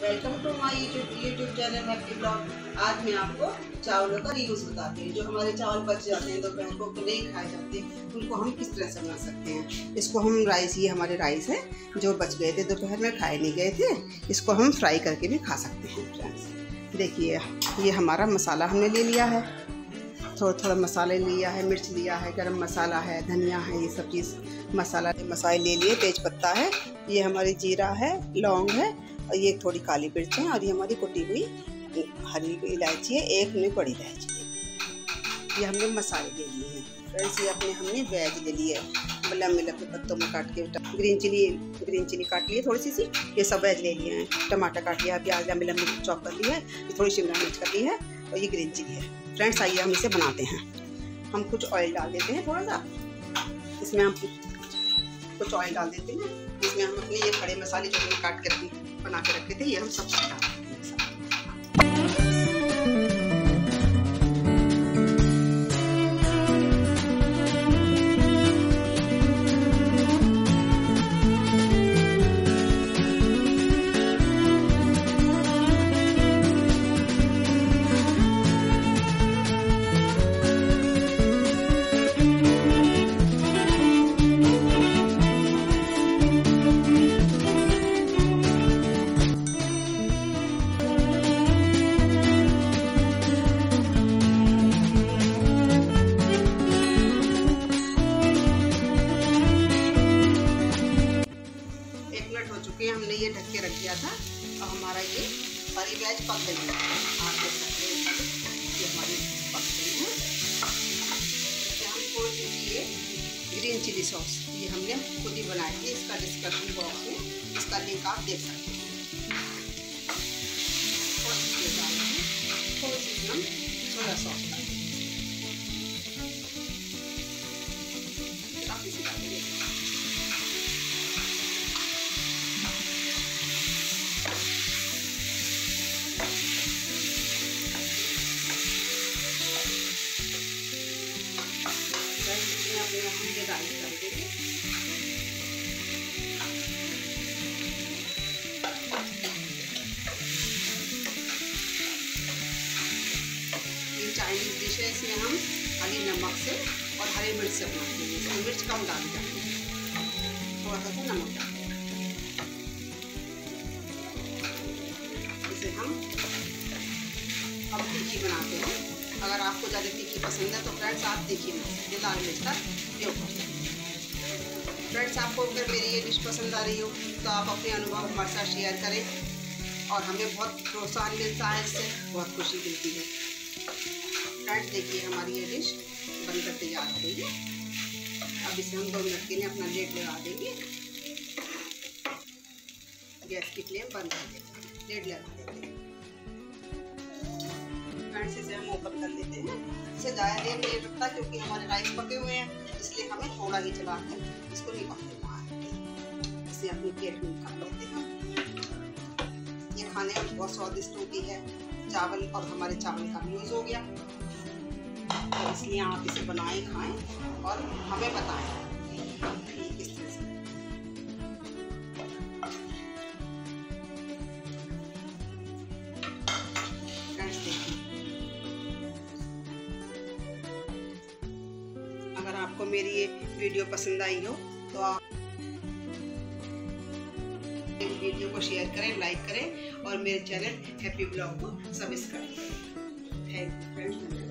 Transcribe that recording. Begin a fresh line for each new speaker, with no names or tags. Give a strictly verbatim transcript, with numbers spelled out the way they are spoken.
Welcome to my YouTube YouTube channel happy blog. आज मैं आपको चावलों का रीयूज बताती हूँ। जो हमारे चावल बच जाते हैं दोपहर को नहीं खाए जाते, उनको हम किस तरह से बना सकते हैं। इसको हम राइस, ये हमारे राइस है जो बच गए थे दोपहर में, खाए नहीं गए थे, इसको हम फ्राई करके भी खा सकते हैं। फ्रेंड्स देखिए, ये हमारा मसाला हमने ले लिया है, थोड़ा थोड़ा मसाले लिया है, मिर्च लिया है, गरम मसाला है, धनिया है, ये सब चीज़ मसाला मसाले ले लिए, तेज पत्ता है, ये हमारी जीरा है, लौंग है, और ये थोड़ी काली मिर्च है, और ये हमारी कुटी हुई हरी इलायची है, एक में बड़ी इलायची है। ये हमने मसाले ले लिए हैं। फ्रेंड्स ये अपने हमने वेज ले लिए है, लम्बे लम्बे पत्तों में काट के, ग्रीन चिली ग्रीन चिली काट लिए थोड़ी सी सी, ये सब वेज ले लिए हैं। टमाटर काट लिया, प्याज लम्बे लम्बे चॉप कर लिया है, ये थोड़ी शिमला मिर्च कर ली है, और ये ग्रीन चिली है। फ्रेंड्स आइए हम इसे बनाते हैं। हम कुछ ऑयल डाल देते हैं, थोड़ा सा इसमें हम कुछ ऑयल डाल देते हैं। इसमें हम अपने ये खड़े मसाले जो हमने काट कर बना के रखे थे, ये हम सब डाल देते हैं। हमने ये ढक के रख दिया था, और हमारा ये सारी वेज पक गई है। आप देख सकते हैं ये हमारी पक गई है। हम थोड़ी सी ये ग्रीन चिली सॉस, ये हमने खुद ही बनाई थी, इसका डिस्क्रिप्शन बॉक्स में इसका लिंक आप देख सकते हैं। थोड़ी सी डालेंगे, थोड़ी सी हम सोया सॉस डालेंगे, काफ़ी सी डालेंगे। हम ये राइस डाल देंगे, ये चाइनीज डिश है, इसमें हम हरी नमक से और हरी मिर्च से बनाते हैं। इसमें मिर्च कम डाल देते हैं, थोड़ा सा नमक डाल देते हैं। इसे हम अब तीखी बनाते हैं। अगर आपको ज़्यादा तीखी पसंद है तो फ्रेंड्स आप तीखी बना सकते हैं, लाल मिर्च का उपयोग करते हैं। फ्रेंड्स आपको अगर मेरी ये डिश पसंद आ रही हो तो आप अपने अनुभव हमारे साथ शेयर करें, और हमें बहुत प्रोत्साहन मिलता है, इससे बहुत खुशी मिलती है। फ्रेंड्स देखिए हमारी ये डिश बनकर तैयार हो गई है। अब इसे हम दो मिनट के लिए अपना लेड लगा देंगे, गैस की फ्लेम बंद कर देते हैं, लेड लगा देते हैं। फ्रेंड्स इसे हम ओपन कर लेते हैं। इसे ज़्यादा देर नहीं रखता क्योंकि हमारे राइस पके हुए हैं, इसलिए हमें थोड़ा ही चला के इसको निकाल देना है। इसे अपनी प्लेट में निकाल लेते हैं। ये खाने में बहुत स्वादिष्ट होती है, चावल और हमारे चावल का भी यूज़ हो गया, तो इसलिए आप इसे बनाएं, खाएं और हमें बताएं किस तरह से। अगर आपको मेरी ये वीडियो पसंद आई हो तो आप वीडियो को शेयर करें, लाइक करें, और मेरे चैनल हैप्पी ब्लॉग को सब्सक्राइब करें। Thank you friends.